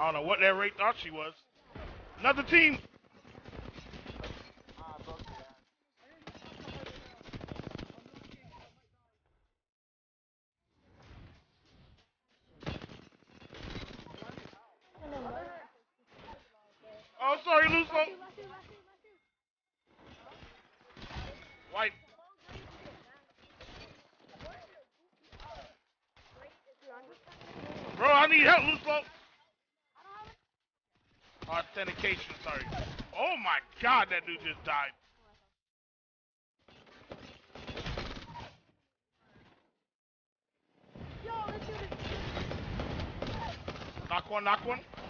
I don't know what that Ray thought she was. Another team. Oh, sorry, Luso. White. Bro, I need help, Luso. Authentication, sorry. Oh my god, that dude just died. Knock one, knock one.